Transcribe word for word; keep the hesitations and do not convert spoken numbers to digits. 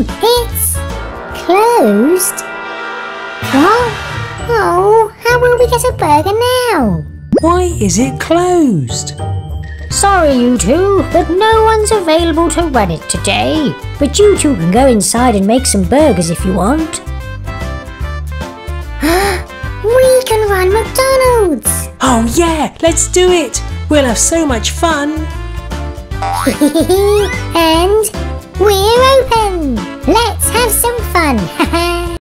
It's closed. What? Oh, how will we get a burger now? Why is it closed? Sorry, you two, but no one's available to run it today. But you two can go inside and make some burgers if you want. We can run McDonald's. Oh yeah, let's do it. We'll have so much fun. And we're open. Let's have some fun.